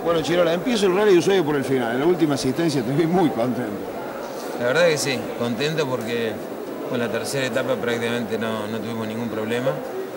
Bueno, Chirola, empiezo el Rally de Ushuaia por el final. En la última asistencia te vi muy contento. La verdad que sí, contento porque con la tercera etapa prácticamente no tuvimos ningún problema.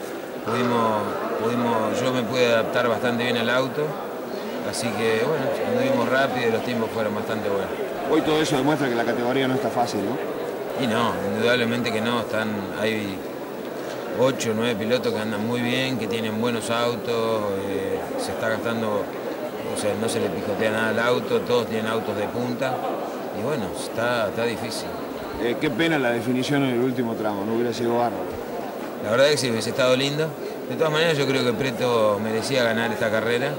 Yo me pude adaptar bastante bien al auto, así que bueno, anduvimos rápido y los tiempos fueron bastante buenos. Hoy todo eso demuestra que la categoría no está fácil, ¿no? Y no, indudablemente que no, hay 8 o 9 pilotos que andan muy bien, que tienen buenos autos, se está gastando, o sea, no se le picotea nada al auto, todos tienen autos de punta y bueno, está difícil. Qué pena la definición en el último tramo, no hubiera sido bárbaro. La verdad que sí, hubiese estado lindo. De todas maneras yo creo que Preto merecía ganar esta carrera.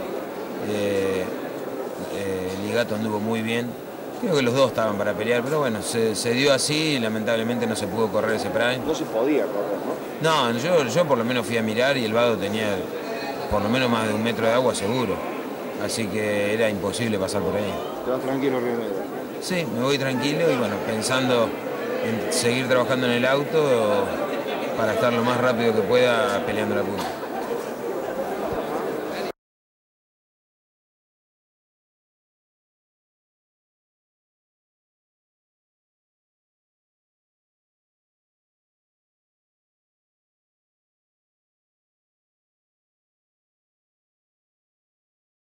Ligato anduvo muy bien. Creo que los dos estaban para pelear, pero bueno, se dio así y lamentablemente no se pudo correr ese prime. No se podía correr, ¿no? No, yo por lo menos fui a mirar y el vado tenía por lo menos más de 1 metro de agua seguro. Así que era imposible pasar por ahí. Te vas tranquilo, Río Negro. Sí, me voy tranquilo y bueno, pensando en seguir trabajando en el auto para estar lo más rápido que pueda peleando la punta.